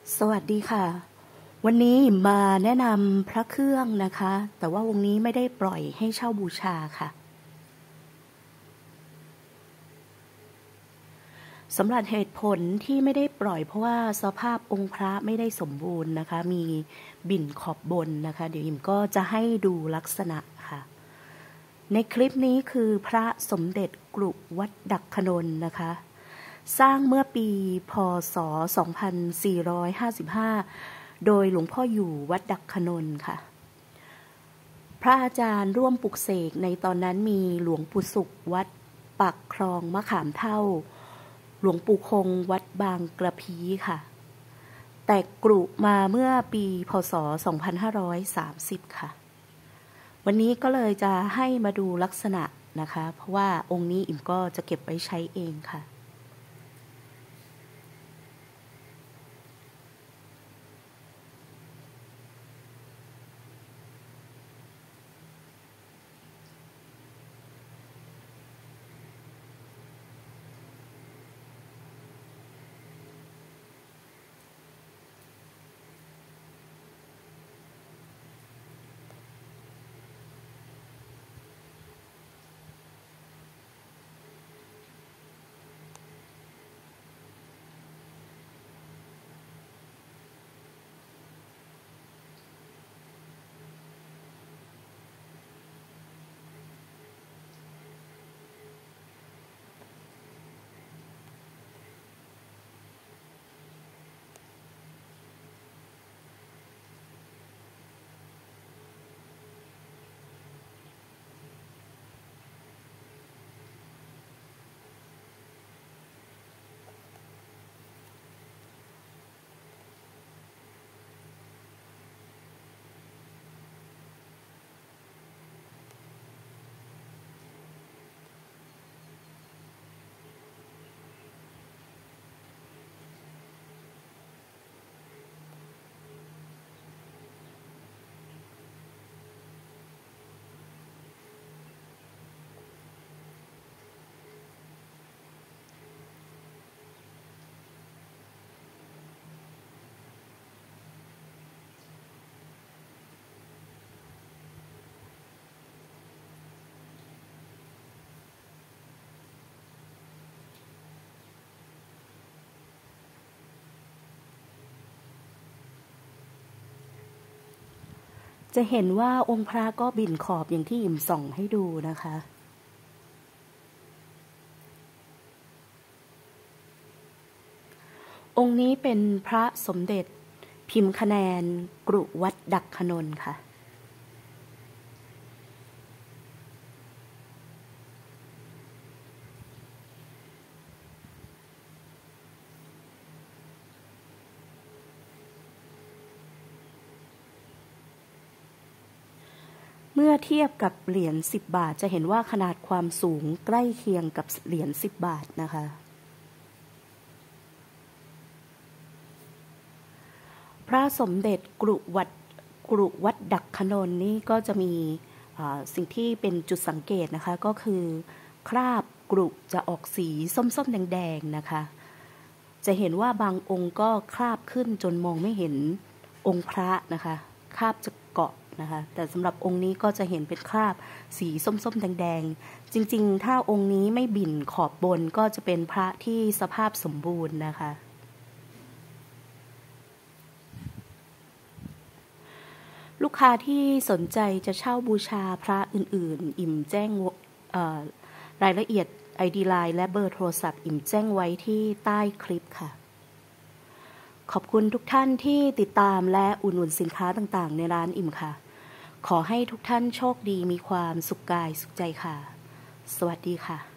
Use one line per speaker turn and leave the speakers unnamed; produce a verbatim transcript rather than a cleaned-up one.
สวัสดีค่ะวันนี้มาแนะนำพระเครื่องนะคะแต่ว่าวงนี้ไม่ได้ปล่อยให้เช่าบูชาค่ะสำหรับเหตุผลที่ไม่ได้ปล่อยเพราะว่าสภาพองค์พระไม่ได้สมบูรณ์นะคะมีบิ่นขอบบนนะคะเดี๋ยวอิมก็จะให้ดูลักษณะค่ะในคลิปนี้คือพระสมเด็จกรุวัดดักขนนนะคะสร้างเมื่อปีพ.ศ. สองพันสี่ร้อยห้าสิบห้าโดยหลวงพ่ออยู่วัดดักขนนค่ะพระอาจารย์ร่วมปลุกเสกในตอนนั้นมีหลวงปู่สุขวัดปักคลองมะขามเท่าหลวงปู่คงวัดบางกระพีค่ะแต่กรุมาเมื่อปีพ.ศ. สองพันห้าร้อยสามสิบค่ะวันนี้ก็เลยจะให้มาดูลักษณะนะคะเพราะว่าองค์นี้อิมก็จะเก็บไว้ใช้เองค่ะจะเห็นว่าองค์พระก็บิ่นขอบอย่างที่อิมส่องให้ดูนะคะองค์นี้เป็นพระสมเด็จพิมพ์คะแนนกรุวัดดักขนนค่ะเมื่อเทียบกับเหรียญสิบบาทจะเห็นว่าขนาดความสูงใกล้เคียงกับเหรียญสิบบาทนะคะพระสมเด็จกรุวัดกรุวัดดักขนนนี่ก็จะมีสิ่งที่เป็นจุดสังเกตนะคะก็คือคราบกรุจะออกสีส้มๆแดงๆนะคะจะเห็นว่าบางองค์ก็คราบขึ้นจนมองไม่เห็นองค์พระนะคะคราบจะเกาะนะคะแต่สำหรับองค์นี้ก็จะเห็นเป็นคราบสีส้มๆแดงๆจริงๆถ้าองค์นี้ไม่บิ่นขอบบนก็จะเป็นพระที่สภาพสมบูรณ์นะคะลูกค้าที่สนใจจะเช่าบูชาพระอื่นๆอิ่มแจ้งรายละเอียด ไอ ดี ไลน์ และเบอร์โทรศัพท์อิ่มแจ้งไว้ที่ใต้คลิปค่ะขอบคุณทุกท่านที่ติดตามและอุดหนุนสินค้าต่างๆในร้านอิ่มค่ะขอให้ทุกท่านโชคดีมีความสุขกายสุขใจค่ะสวัสดีค่ะ